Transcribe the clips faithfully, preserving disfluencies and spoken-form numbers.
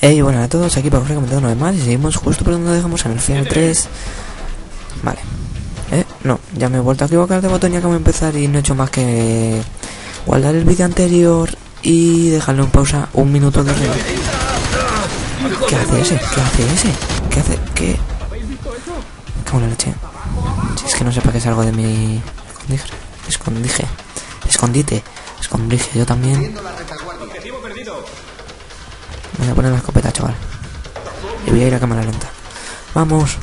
Hey, buenas a todos, aquí para comentando una vez más y seguimos justo por donde dejamos en el Final tres. Vale. Eh, no, ya me he vuelto a equivocar de botón y acabo de empezar y no he hecho más que guardar el vídeo anterior y dejarlo en pausa un minuto de reloj. ¿Qué hace ese? ¿Qué hace ese? ¿Qué hace? ¿Qué? ¿Cómo la leche? Si es que no sé para qué salgo de mi escondite. Escondite. Escondite. Escondite. Yo también. Voy a poner la escopeta, chaval. Y voy a ir a cámara lenta. Vamos.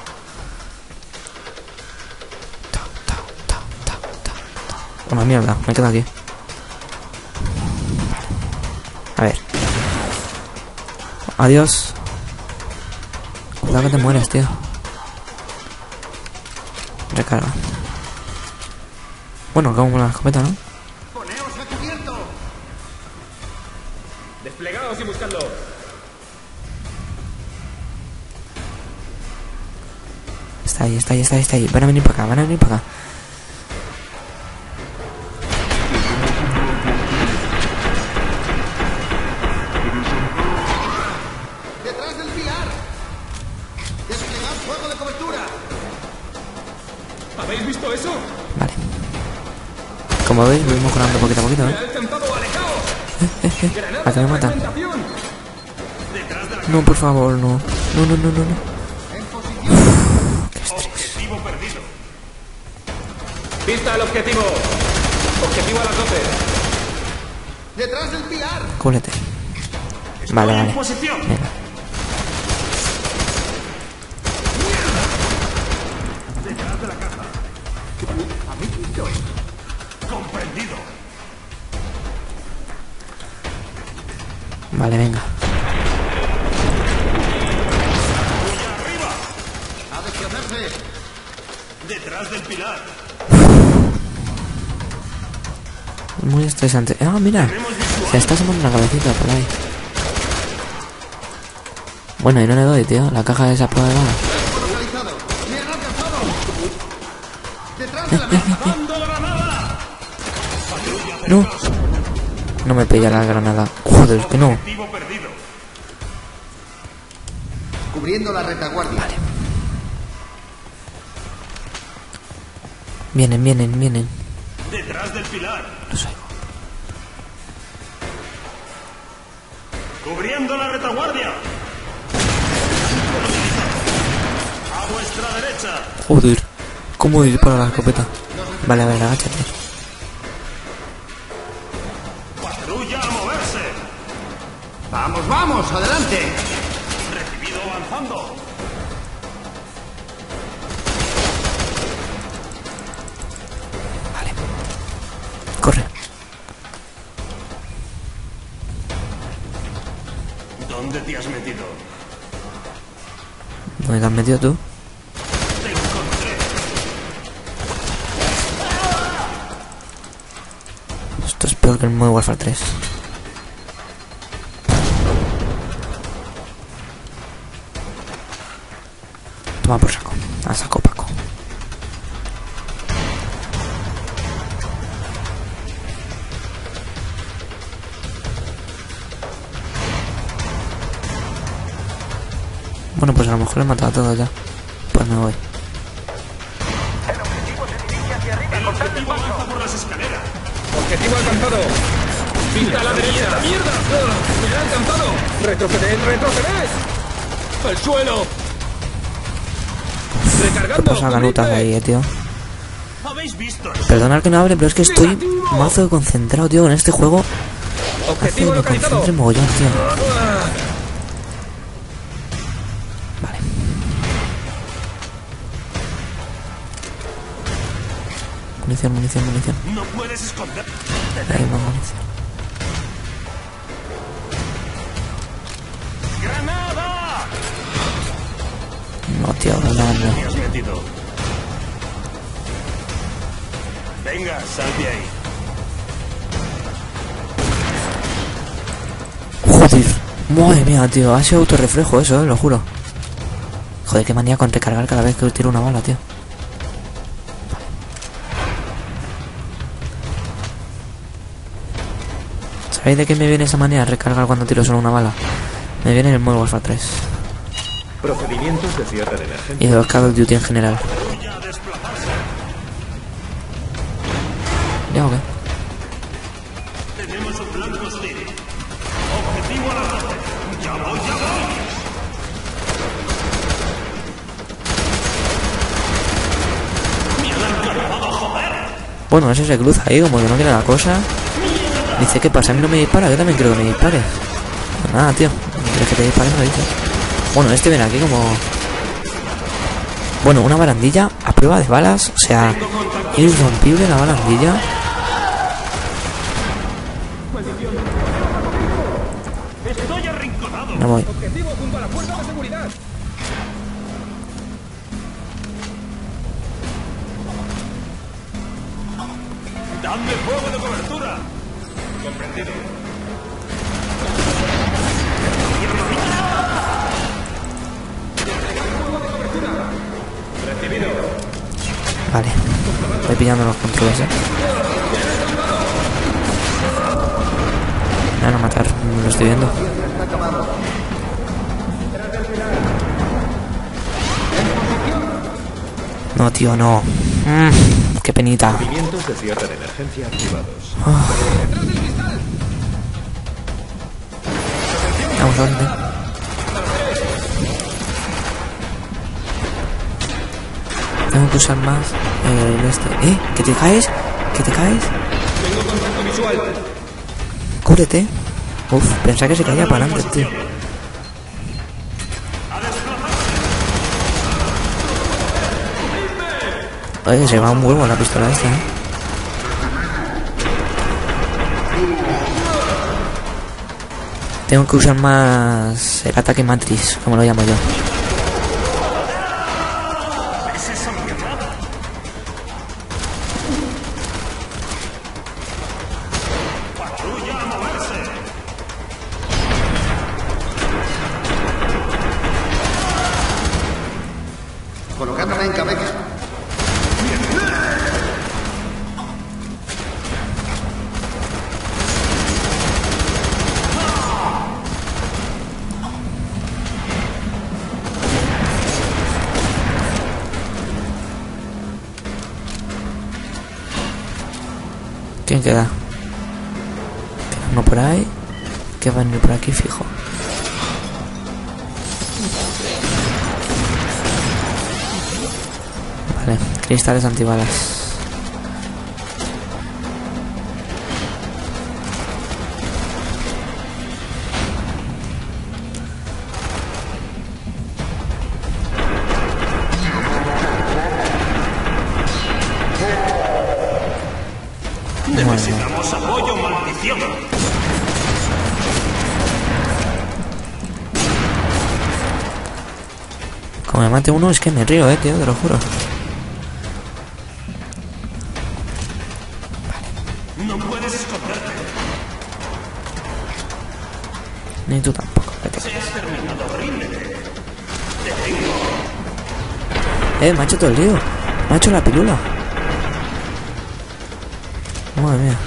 Una mierda, me quedo aquí. A ver. Adiós. Cuidado que te mueres, tío. Recarga. Bueno, acabo con la escopeta, ¿no? Desplegaos y buscadlo. Está ahí, está ahí, está ahí, está ahí. Van a venir para acá, van a venir para acá. ¡Detrás del pilar! ¡Desplegad fuego de cobertura! ¿Habéis visto eso? Vale. Como veis, voy mejorando poquito a poquito, ¿eh? Eh, eh, eh. A que me mata. No, por favor, no. No, no, no, no, no. Qué estrés. Objetivo perdido. Pista al objetivo. Objetivo a las doce. ¡Detrás del pilar! Cúlete. Vale, vale. Venga. Detrás de la caja. ¿Habéis visto eso? Comprendido. Vale, venga. ¡A deshacerse! Detrás del pilar. Muy estresante. Ah, mira. Se está asomando una cabecita por ahí. Bueno, y no le doy, tío. La caja de esa prueba. ¡Localizado! ¡Me han alcanzado! ¡Detrás de la mesa! ¡Dando granada! No. No me pilla la granada. Joder, es que no. Objetivo perdido. Cubriendo la retaguardia. Vale. Vienen, vienen, vienen. Detrás del pilar. Los oigo. Cubriendo la retaguardia. A vuestra derecha. Joder. ¿Cómo dispara la escopeta? Vale, a ver, agáchate. Patrulla a moverse. ¡Vamos, vamos! ¡Adelante! Recibido avanzando. Vale. Corre. ¿Dónde te has metido? ¿Dónde te has metido tú? Te encontré. Esto es peor que el Modern Warfare tres. Toma por saco. A saco Paco. Bueno, pues a lo mejor le he matado a todos ya. Pues me voy. El objetivo avanza por las escaleras. Objetivo alcanzado. Pinta a la derecha. ¡Mierda! ¡Me ha alcanzado! ¡Retroceded, retroceded! ¡Al suelo! ¿Qué ¡Recargando! pasa ganutas ahí, eh, tío? ¿Habéis visto eso? Perdonad que no hable, pero es que estoy mazo concentrado, tío, en este juego. Hace Objetivo que me localizado. concentre mogollón, tío. Vale. Munición, munición, munición. No puedes esconder. Ahí va munición. ¡Granada! No, tío, no, no. ¿Te has metido? Venga, sal de ahí. Joder. Madre mía, tío. Ha sido autorreflejo eso, eh, lo juro. Joder, qué manía con recargar cada vez que tiro una bala, tío. ¿Sabéis de qué me viene esa manía de recargar cuando tiro solo una bala? Me viene el Modern Warfare tres. Procedimientos de cierre de emergencia. Y de los Call of Duty en general. ¿Ya o qué? Tenemos un blanco hostil. Objetivo a la base. ¡Ya voy, ya voy! ¡Me han cargado, joder! Bueno, ese se cruza ahí, como que no quiere la cosa. Dice, ¿qué pasa? A mí no me dispara, yo también quiero que me dispare. Pues nada, tío. ¿Quieres que te dispare? No lo dices. Bueno, este viene aquí como... Bueno, una barandilla a prueba de balas. O sea, irrompible la barandilla. ¡Estoy arrinconado! No voy. Objetivo junto a la puerta de seguridad. ¡Dadme fuego de cobertura! Comprendido. Recibido. Vale. Voy pillando los controles, eh. Me van a matar, lo estoy viendo. No, tío, no. Mm, qué penita. Procedimientos de cierre de emergencia activados. Vamos, ¿dónde? Tengo que usar más el este. ¿Eh? ¿Que te caes? ¿Que te caes? Tengo contacto visual. Cúbrete. Uf, pensaba que se caía para adelante, tío. Oye, se va un huevo la pistola esta, ¿eh? Tengo que usar más el ataque matriz, como lo llamo yo. Colocándome en cabeza. ¿Quién queda? Queda uno por ahí. Que va a venir por aquí fijo. Vale, cristales antibalas. Necesitamos apoyo, maldición. Como me mate uno es que me río, eh, tío, te lo juro. No puedes esconderte. Ni tú tampoco. Vete. Se has terminado, ríndete. Eh, me ha hecho todo el lío. Me ha hecho la pilula. Madre mía.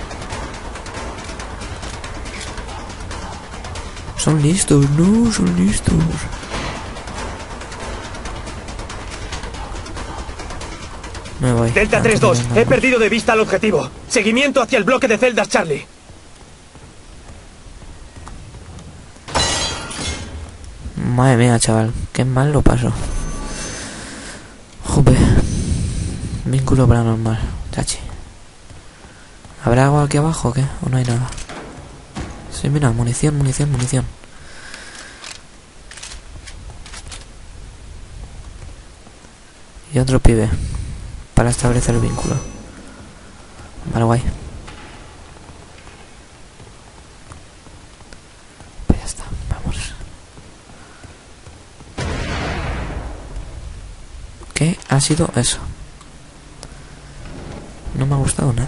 Son listos, no, son listos. Me voy. Delta Ah, tres dos, estoy viendo. he perdido de vista al objetivo. Seguimiento hacia el bloque de celdas Charlie. Madre mía, chaval. Qué mal lo paso. Jope. Vínculo paranormal. Chachi. ¿Habrá algo aquí abajo o qué? ¿O no hay nada? Sí, mira, munición, munición, munición. Y otro pibe. Para establecer el vínculo. Vale, guay. Pues ya está, vamos. ¿Qué ha sido eso? No me ha gustado nada.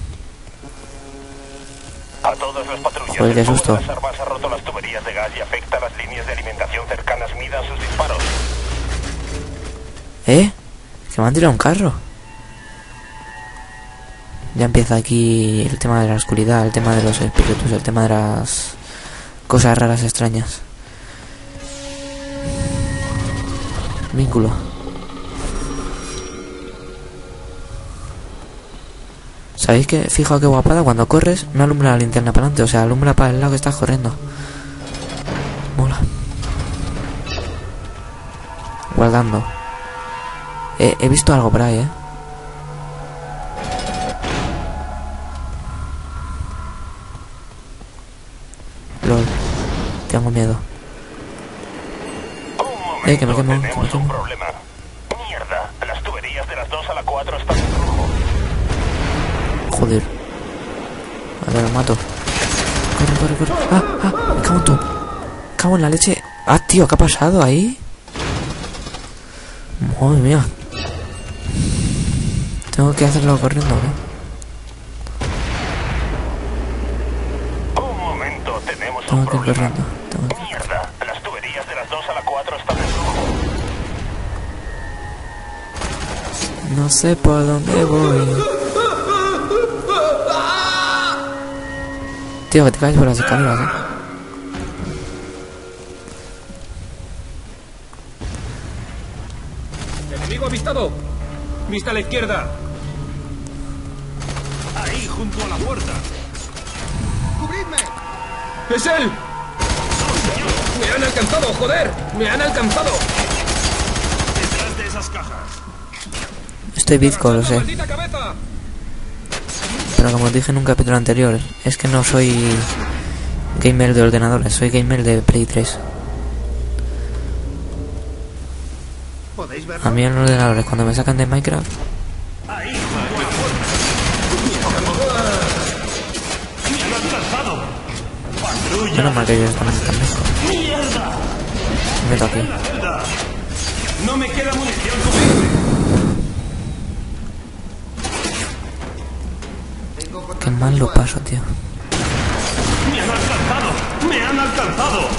A todas las patrullas. Joder, qué el fuego susto. de las armas ha roto las tuberías de gas y afecta a las líneas de alimentación cercanas. Midan sus disparos. ¿Eh? Que me han tirado un carro. Ya empieza aquí el tema de la oscuridad, el tema de los espíritus, el tema de las cosas raras extrañas. Vínculo. ¿Sabéis que, fijaos que guapada, cuando corres no alumbra la linterna para adelante, o sea, alumbra para el lado que estás corriendo? Mola. Guardando. Eh, he visto algo por ahí, eh. Lol. Tengo miedo. Eh, que me quemo, que me Tenemos un quemo. problema. Mierda, las tuberías de las dos a la cuatro están en rojo. Joder. A ver, lo mato. Corre, corre, corre. Ah, ah, me cago en tu. Cago en la leche. Ah, tío, ¿qué ha pasado ahí? Madre mía. Tengo que hacerlo corriendo, ¿eh? Un momento, tenemos Tengo un que ir problema. corriendo. Tengo que... Mierda, las tuberías de las dos a la cuatro están en rojo. No sé por dónde voy. Tío, que te caes por las escaleras, ¿eh? ¡Enemigo avistado! ¡Vista a la izquierda! Ahí, junto a la puerta. ¡Cubridme! ¡Es él! ¡Me han alcanzado, joder! ¡Me han alcanzado! Detrás de esas cajas. Estoy bizco, lo sé. ¡Maldita cabeza! Pero como os dije en un capítulo anterior, es que no soy gamer de ordenadores, soy gamer de Play tres. ¿Podéis verlo? A mí en los ordenadores, cuando me sacan de Minecraft, Ahí, junto a la puerta. ¡Me han alcanzado! ¡Patrulla! menos mal que ellos están también. ¡Mierda! Me meto aquí. ¡En la celda! ¡No me queda munición! ¡Cubridme! Qué mal lo paso, tío. ¡Me han alcanzado! ¡Me han alcanzado!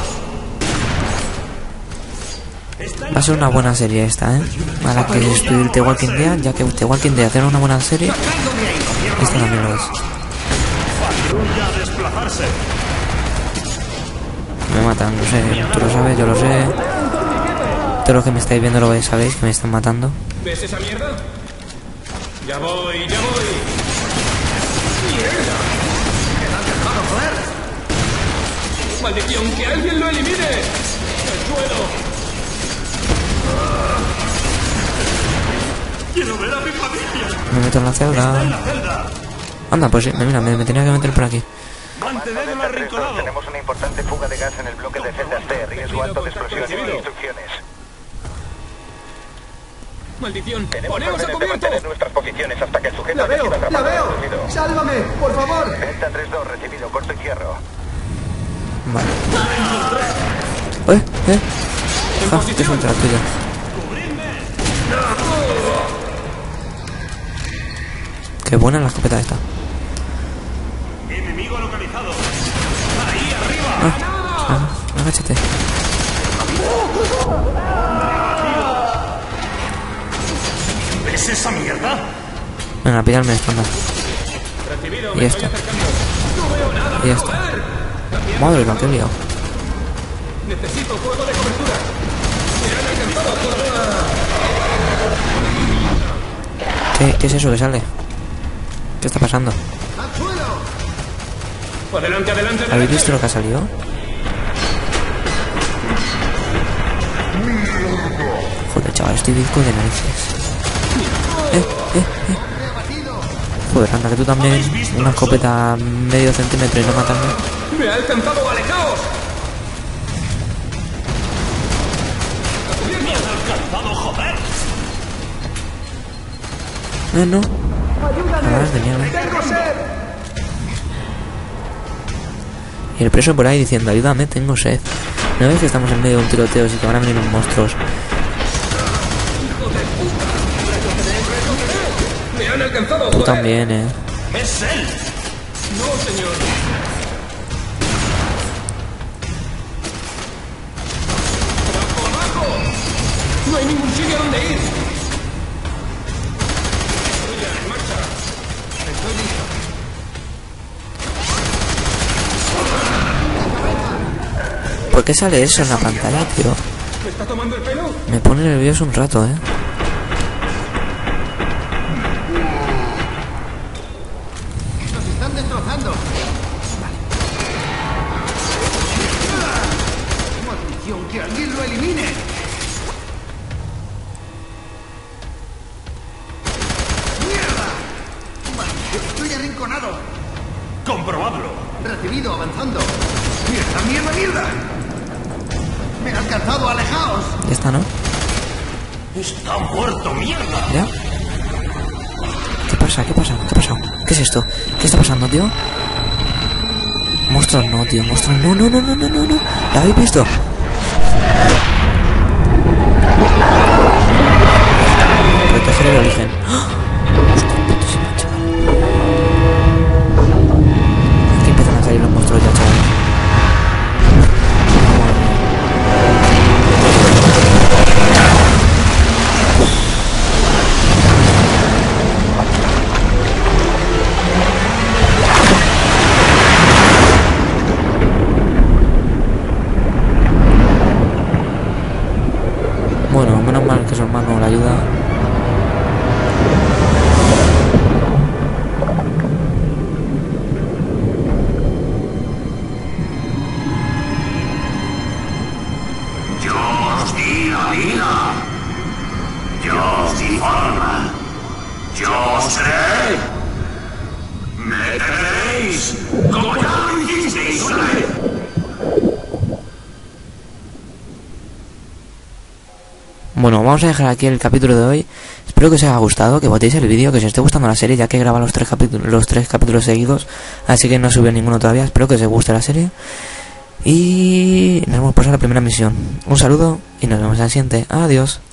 Está en Va a ser una buena serie esta, ¿eh? Para que estudiar The Walking Dead, ya que The Walking Dead era una buena serie, esta también lo es. patrulla a desplazarse. Me matan, no sé, tú lo sabes, yo lo sé. Todos los que me estáis viendo lo sabéis que me están matando. ¿Ves esa mierda? ¡Ya voy, ya voy! ¡Mierda! ¡Maldición! ¡Que alguien lo elimine! ¡El suelo! Quiero ver a mi familia. Me meto en la celda. En la celda. Anda, pues sí, mira, me, me tenía que meter por aquí. Mantenedme arrinconado. Tenemos una importante fuga de gas en el bloque de celdas T. Riesgo alto de explosiones y instrucciones. ¡Maldición! Tenemos ¡Poneos a órdenes de cubierto! mantener nuestras posiciones hasta que el sujeto ¡La haya veo! sido ¡La atrapado y veo! reducido. ¡Sálvame, por favor! Delta tres dos, recibido, corto y cierro. Vale. ¿Eh? ¿Eh? Ja, qué suerte la tuya. Qué buena la escopeta esta. Enemigo localizado. Ahí arriba. Ah, ah, agáchate. ¿Ves esa mierda? Venga, a pillarme esto, anda. Recibido, Y me esto. estoy acercando. ¡No veo nada! Y esto. ¡Joder! También Madre mía, qué he liado. necesito fuego de cobertura. ¡Me han alcanzado! ¿Qué, ¿Qué es eso que sale? ¿Qué está pasando? ¡Al suelo! ¡Adelante, adelante, ¿Habéis adelante! visto lo que ha salido? Joder, chaval, estoy bizco de narices. Eh, eh, eh. Joder, anda, que tú también. Una escopeta medio centímetro y no matarme. ¡Me ha alcanzado! ¡Alejaos! ¡Me has alcanzado, joder! Eh, no. Ah, de mierda. ¡Tengo sed! Y el preso por ahí diciendo, ayúdame, tengo sed. ¿No ves que estamos en medio de un tiroteo y que van a venir unos monstruos? ¡Me han alcanzado! Tú joder! también, eh. ¡Es él! ¡No, señor! ¡Abajo, abajo! ¡No hay ningún sitio donde ir! Patrulla, en marcha. Estoy listo. ¿Por qué sale eso en la pantalla, tío? ¿Se está tomando el pelo? Me pone nervioso un rato, ¿eh? ¡Nos están destrozando! ¡Maldición! ¡Que alguien lo elimine! ¡Mierda! ¡Maldición! ¡Estoy arrinconado! ¡Comprobadlo! Recibido, avanzando. ¡Mierda, mierda, mierda! ¡Me ha alcanzado! ¡Alejaos! Ya está, ¿no? ¡Está muerto, mierda! ¿Ya? ¿Qué pasa? ¿Qué pasa? ¿Qué ha pasado? ¿Qué es esto? ¿Qué está pasando, tío? Monstruos no, tío. Monstruos no, no, no, no, no, no, no. ¿La habéis visto? Proteger el origen. ¡Ah! Hostia, putísima, chaval. Aquí empiezan a salir los monstruos ya, chaval. Bueno, menos mal que su hermano le ayuda. Yo os di la vida. Yo os di forma. Yo os creé. Me creéis como ya lo hicisteis una vez. Bueno, vamos a dejar aquí el capítulo de hoy. Espero que os haya gustado, que votéis el vídeo, que os esté gustando la serie, ya que he grabado los tres capítulos, los tres capítulos seguidos, así que no subió ninguno todavía. Espero que os guste la serie. Y nos vemos por la primera misión. Un saludo y nos vemos en la siguiente. Adiós.